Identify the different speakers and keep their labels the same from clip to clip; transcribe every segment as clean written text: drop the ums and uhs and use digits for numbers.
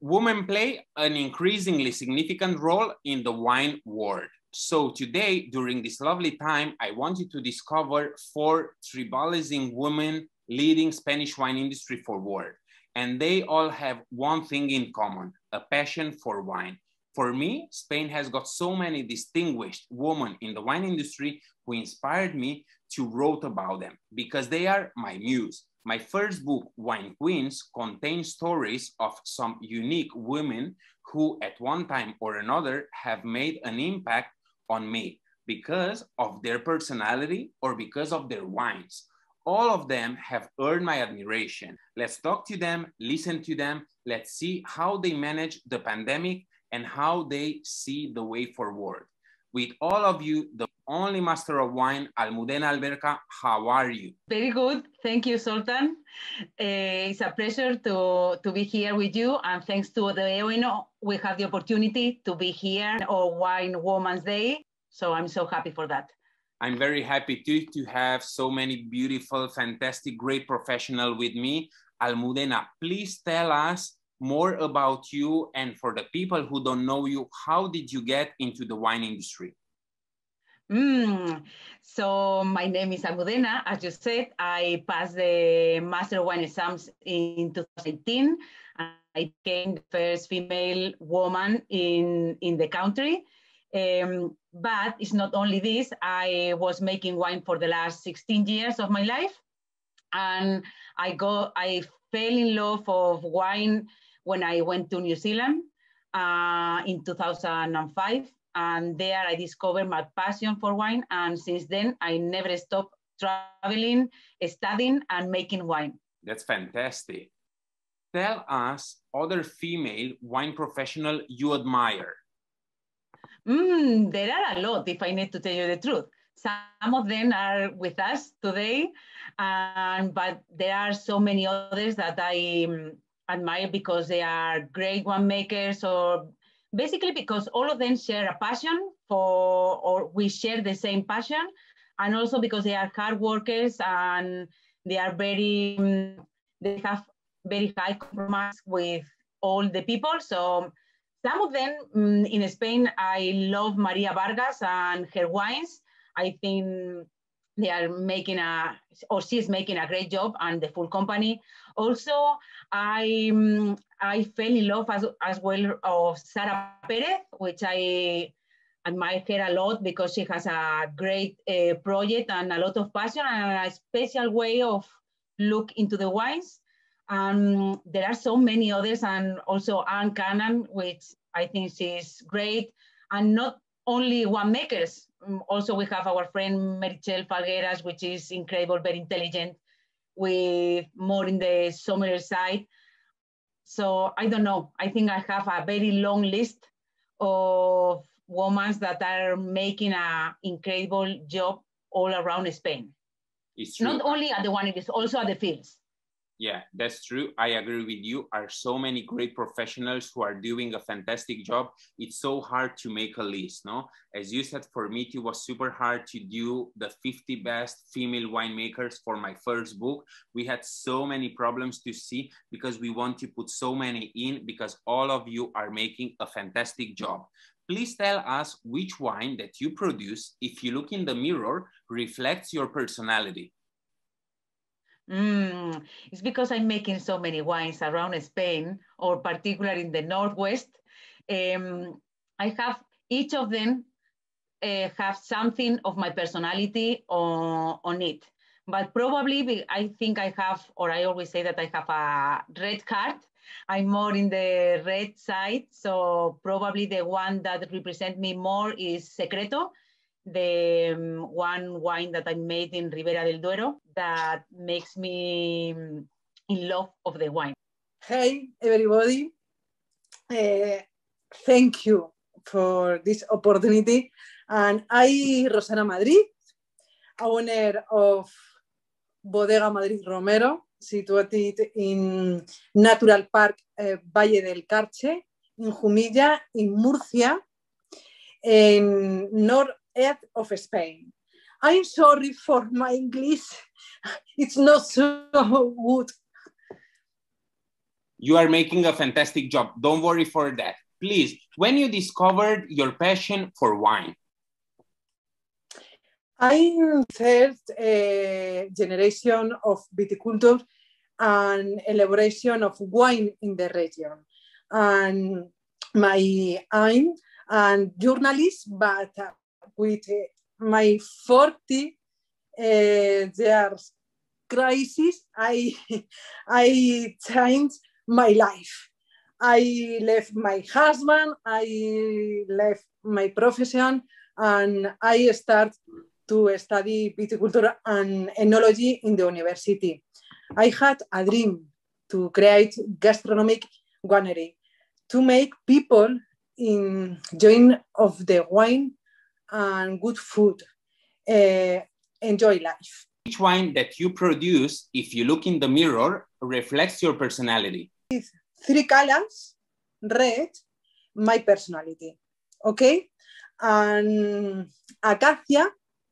Speaker 1: Women play an increasingly significant role in the wine world. So today, during this lovely time, I want you to discover 4 tribalizing women leading Spanish wine industry forward. And they all have one thing in common, a passion for wine. For me, Spain has got so many distinguished women in the wine industry who inspired me to write about them because they are my muse. My first book, Wine Queens, contains stories of some unique women who at one time or another have made an impact on me because of their personality or because of their wines. All of them have earned my admiration. Let's talk to them, listen to them. Let's see how they manage the pandemic and how they see the way forward. With all of you, the only master of wine, Almudena Alberca, how are you?
Speaker 2: Very good. Thank you, Sultan. It's a pleasure to be here with you. And thanks to the EOINO, we have the opportunity to be here on Wine Women's Day. So I'm so happy for that.
Speaker 1: I'm very happy too to have so many beautiful, fantastic, great professionals with me. Almudena, please tell us more about you, and for the people who don't know you, how did you get into the wine industry?
Speaker 2: So my name is Almudena. As you said, I passed the Master of Wine exams in 2018. I became the first female woman in the country. But it's not only this. I was making wine for the last 16 years of my life. And I fell in love of wine when I went to New Zealand in 2005. And there I discovered my passion for wine. And since then, I never stopped traveling, studying, and making wine.
Speaker 1: That's fantastic. Tell us other female wine professional you admire.
Speaker 2: There are a lot, if I need to tell you the truth. Some of them are with us today, but there are so many others that I admire because they are great winemakers, or basically because all of them share a passion or we share the same passion, and also because they are hard workers and they have very high compromise with all the people. So some of them in Spain, I love Maria Vargas and her wines. I think they are making she's making a great job, and the full company. Also, I fell in love as well of Sara Perez, which I admire her a lot because she has a great project and a lot of passion and a special way of look into the wines. There are so many others, and also Anne Cannon, which I think she's great, and not only winemakers. Also, we have our friend Meritxell Falgueras, which is incredible, very intelligent, with more in the sommelier side. So I don't know. I think I have a very long list of women that are making an incredible job all around Spain.
Speaker 1: It's true.
Speaker 2: Not only at the wineries, also at the fields.
Speaker 1: Yeah, that's true. I agree with you. Are so many great professionals who are doing a fantastic job. It's so hard to make a list, no? As you said, for me, it was super hard to do the 50 best female winemakers for my first book. We had so many problems to see because we want to put so many in because all of you are making a fantastic job. Please tell us which wine that you produce, if you look in the mirror, reflects your personality.
Speaker 2: It's because I'm making so many wines around Spain, or particularly in the Northwest. I have each of them have something of my personality on it. But probably I think I have, or I always say that I have a red card. I'm more in the red side. So probably the one that represents me more is Secreto, the one wine that I made in Ribera del Duero that makes me in love of the wine.
Speaker 3: Hey, everybody. Thank you for this opportunity. And I, Rosana Madrid, owner of Bodega Madrid Romero, situated in Natural Park Valle del Carche, in Jumilla, in Murcia, in north of Spain. I'm sorry for my English. It's not so good.
Speaker 1: You are making a fantastic job. Don't worry for that. Please, when you discovered your passion for wine?
Speaker 3: I'm third generation of viticulture and elaboration of wine in the region. And my aim and journalist, but with my 40 years crisis, I changed my life. I left my husband, I left my profession, and I start to study viticulture and enology in the university. I had a dream to create gastronomic winery, to make people enjoy of the wine and good food, enjoy life.
Speaker 1: Each wine that you produce, if you look in the mirror, reflects your personality.
Speaker 3: 3 colors, red, my personality, okay? And acacia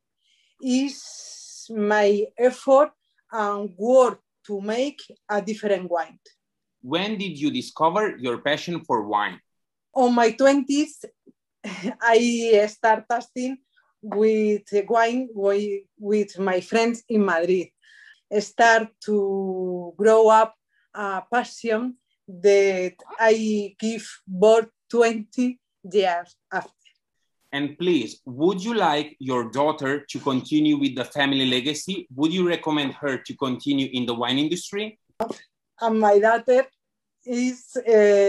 Speaker 3: is my effort and work to make a different wine.
Speaker 1: When did you discover your passion for wine?
Speaker 3: On my 20s, I start tasting with wine with my friends in Madrid. I start to grow up a passion that I give birth 20 years after.
Speaker 1: And please, would you like your daughter to continue with the family legacy? Would you recommend her to continue in the wine industry?
Speaker 3: And my daughter is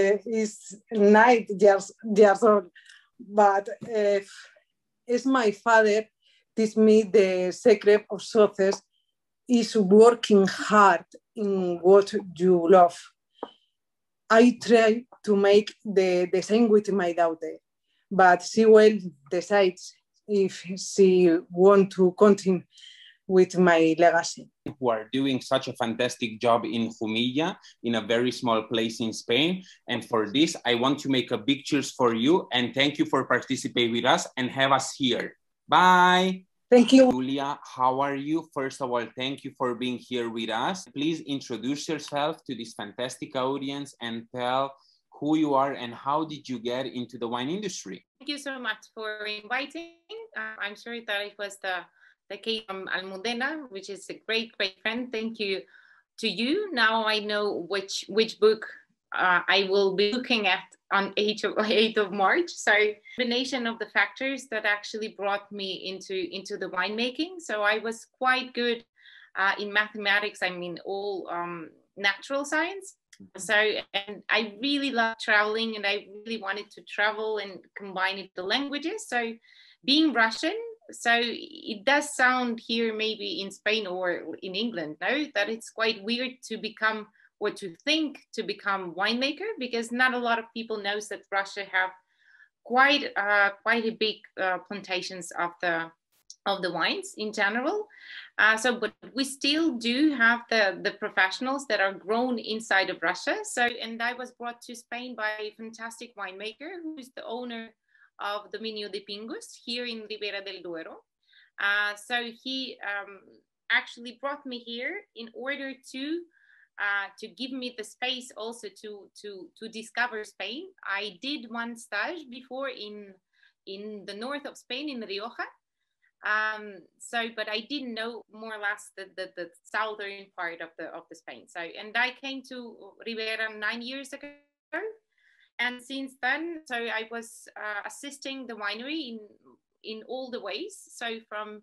Speaker 3: 9 years old, but as my father teach me the secret of success is working hard in what you love. I try to make the same with my daughter, but she will decide if she want to continue with my legacy.
Speaker 1: Who are doing such a fantastic job in Jumilla, in a very small place in Spain. And for this, I want to make a big cheers for you and thank you for participating with us and have us here. Bye.
Speaker 3: Thank you.
Speaker 1: Julia, how are you? First of all, thank you for being here with us. Please introduce yourself to this fantastic audience and tell who you are and how did you get into the wine industry?
Speaker 4: Thank you so much for inviting. I'm sure that it was the case from Almudena, which is a great friend. Thank you to you. Now I know which book I will be looking at on 8th of March. So combination of the factors that actually brought me into the winemaking. So I was quite good in mathematics. I mean, all natural science. So, and I really love traveling and I really wanted to travel and combine it with the languages. So being Russian, so it does sound here maybe in Spain or in England, no, that it's quite weird to become or to think to become winemaker, because not a lot of people knows that Russia have quite a big plantations of the wines in general. But we still do have the professionals that are grown inside of Russia. So, and I was brought to Spain by a fantastic winemaker who is the owner of Dominio de Pingus here in Ribera del Duero. So he actually brought me here in order to give me the space also to discover Spain. I did one stage before in the north of Spain, in Rioja. But I didn't know more or less the southern part of the Spain. So, and I came to Ribera 9 years ago. And since then, so I was assisting the winery in all the ways. So from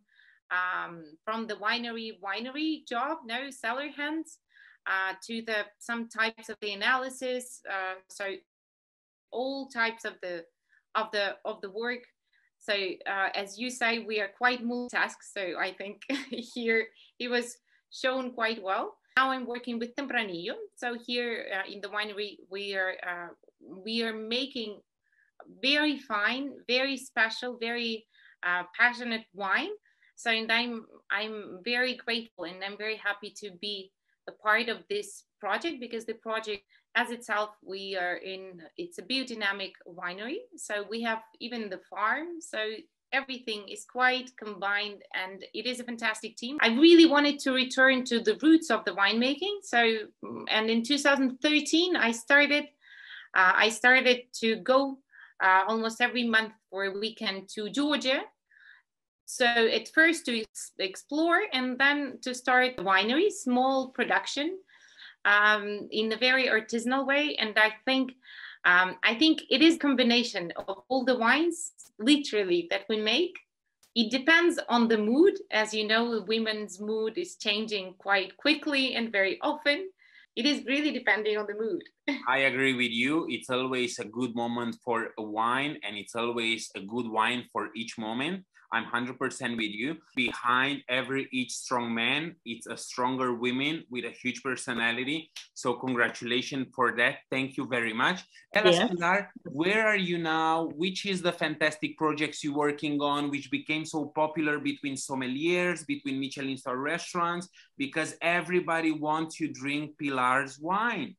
Speaker 4: the winery job, no cellar hands, to some types of the analysis. So all types of the work. So as you say, we are quite multitask. So I think here it was shown quite well. Now I'm working with Tempranillo. So here in the winery, we are making very fine, very special, very passionate wine. So, and I'm very grateful and I'm very happy to be a part of this project, because the project as itself, it's a biodynamic winery. So we have even the farm. So everything is quite combined, and it is a fantastic team. I really wanted to return to the roots of the winemaking. So, and in 2013, I started to go almost every month for a weekend to Georgia. So at first to explore, and then to start a winery, small production, in a very artisanal way. And I think it is a combination of all the wines, literally, that we make. It depends on the mood. As you know, women's mood is changing quite quickly and very often. It is really depending on the mood.
Speaker 1: I agree with you. It's always a good moment for a wine, and it's always a good wine for each moment. I'm 100% with you. Behind each strong man, it's a stronger woman with a huge personality. So congratulations for that. Thank you very much. Tell us, Pilar, where are you now? Which is the fantastic projects you're working on, which became so popular between sommeliers, between Michelin star restaurants, because everybody wants to drink Pilar's wine.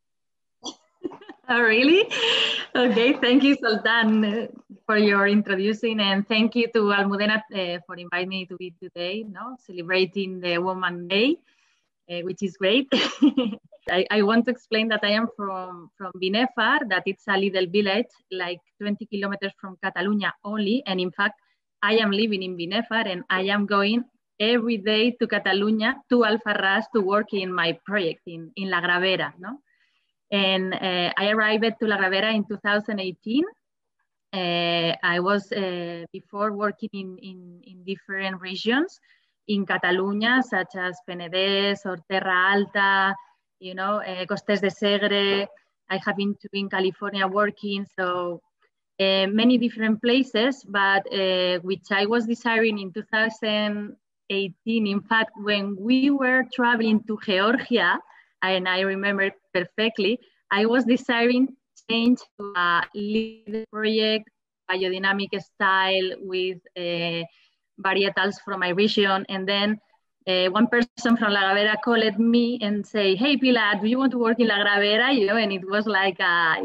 Speaker 5: Oh, really? Okay, thank you, Sultan, for your introducing, and thank you to Almudena for inviting me to be today, celebrating the Women's Day, which is great. I want to explain that I am from Binèfar, that it's a little village, like 20 kilometers from Catalonia only, and in fact, I am living in Binèfar, and I am going every day to Catalonia, to Alfarràs, to work in my project in La Gravera, And I arrived to La Gravera in 2018. I was before working in different regions in Catalonia, such as Penedès or Terra Alta, Costes de Segre. I have been in California working, so many different places, but which I was desiring in 2018. In fact, when we were traveling to Georgia, and I remember perfectly, I was desiring change to a lead project, biodynamic style with varietals from my region. And then one person from La Gravera called me and say, "Hey, Pilar, do you want to work in La Gravera?" And it was like a,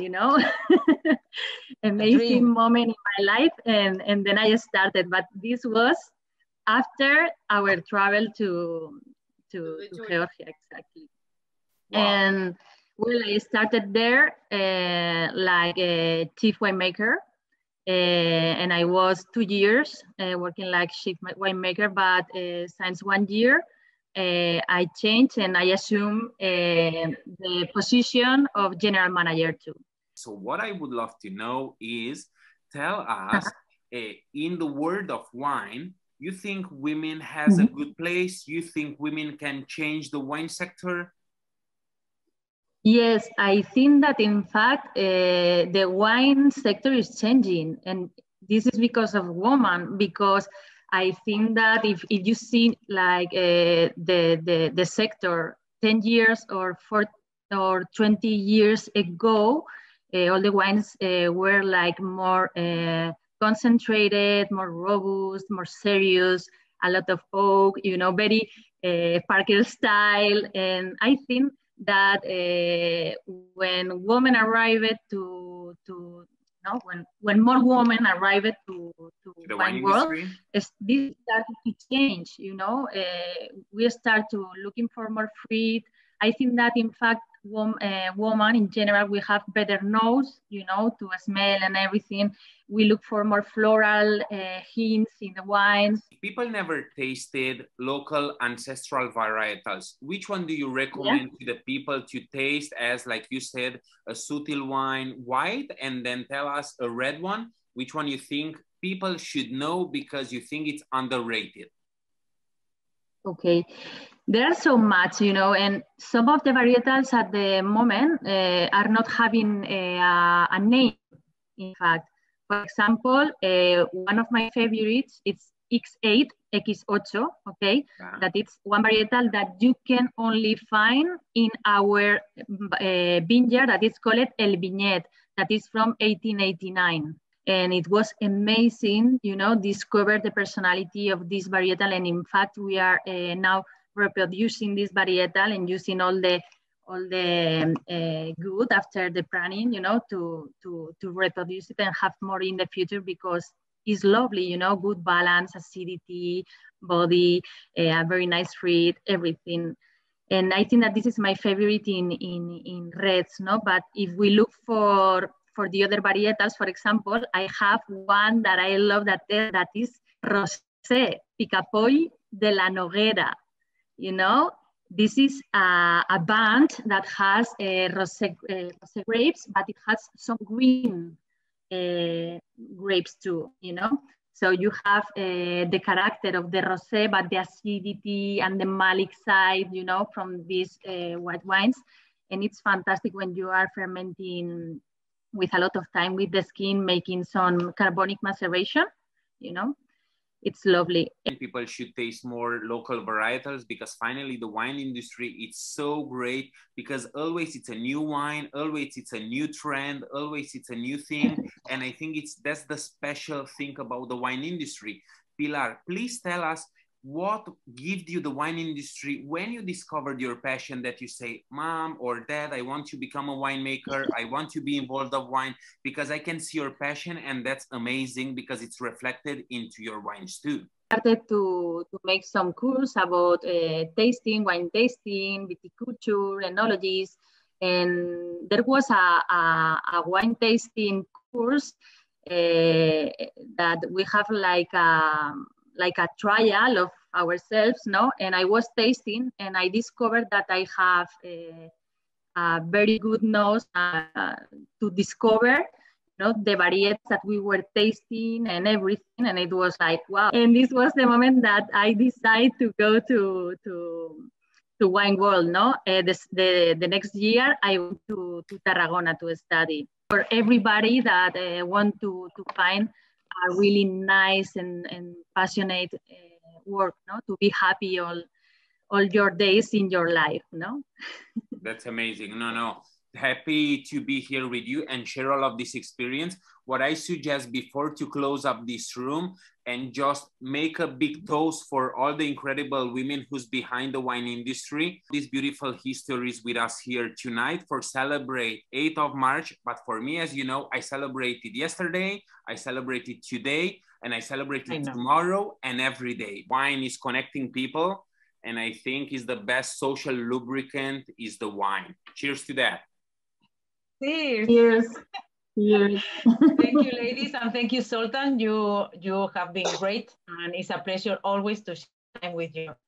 Speaker 5: amazing moment in my life. And then I started, but this was after our travel to Georgia, exactly. Wow. And well, I started there like a chief winemaker, and I was 2 years working like chief winemaker, but since 1 year, I changed and I assumed the position of general manager too.
Speaker 1: So what I would love to know is, tell us, in the world of wine, you think women has a good place? You think women can change the wine sector?
Speaker 5: Yes, I think that in fact, the wine sector is changing, and this is because of women, because I think that if you see like the sector 10 years or 20 years ago, all the wines were like more concentrated, more robust, more serious, a lot of oak, very Parker style. And I think that when women arrived when more women arrived to
Speaker 1: the
Speaker 5: wine world, this started to change. We start to looking for more fruit. I think that in fact, women in general, we have better nose, to smell and everything. We look for more floral hints in the wines.
Speaker 1: People never tasted local ancestral varietals. Which one do you recommend to the people to taste as, like you said, a subtle wine, white, and then tell us a red one? Which one you think people should know because you think it's underrated?
Speaker 5: Okay. There are so much, and some of the varietals at the moment are not having a name, in fact. For example, one of my favorites, it's X8, X8, okay? Yeah. That it's one varietal that you can only find in our vineyard that is called El Viñet, that is from 1889. And it was amazing, discover the personality of this varietal. And in fact, we are now reproducing this varietal and using all the good after the pruning, to reproduce it and have more in the future, because is lovely, you know, good balance, acidity, body, a very nice fruit, everything. And I think that this is my favorite in reds, no? But if we look for the other varietals, for example, I have one that I love that is Rosé, Picapoll de la Noguera, you know? This is a band that has rosé grapes, but it has some green grapes too, you know? So you have the character of the rosé, but the acidity and the malic side, you know, from these white wines. And it's fantastic when you are fermenting with a lot of time with the skin, making some carbonic maceration, you know? It's lovely.
Speaker 1: People should taste more local varietals, because finally the wine industry, it's so great, because always it's a new wine, always it's a new trend, always it's a new thing. And I think that's the special thing about the wine industry. Pilar, please tell us, what gave you the wine industry when you discovered your passion, that you say, Mom or Dad, I want to become a winemaker, I want to be involved of wine, because I can see your passion, and that's amazing because it's reflected into your wines too.
Speaker 5: I started to make some courses about tasting, wine tasting, viticulture, enologies, and there was a wine tasting course that we have like a trial of ourselves, no? And I was tasting, and I discovered that I have a very good nose to discover, you know, the varieties that we were tasting and everything. And it was like, wow. And this was the moment that I decided to go to wine world, no? The next year I went to Tarragona to study. For everybody that want to find a really nice and passionate work, no? To be happy all your days in your life, no?
Speaker 1: That's amazing. No. Happy to be here with you and share all of this experience. What I suggest before to close up this room and just make a big toast for all the incredible women who's behind the wine industry. These beautiful histories with us here tonight for celebrate 8th of March. But for me, as you know, I celebrated yesterday, I celebrated today, and I celebrated tomorrow and every day. Wine is connecting people, and I think is the best social lubricant is the wine. Cheers to that.
Speaker 2: Cheers.
Speaker 5: Cheers. Cheers.
Speaker 2: Thank you, ladies, and thank you, Zoltan. You have been great, and it's a pleasure always to share time with you.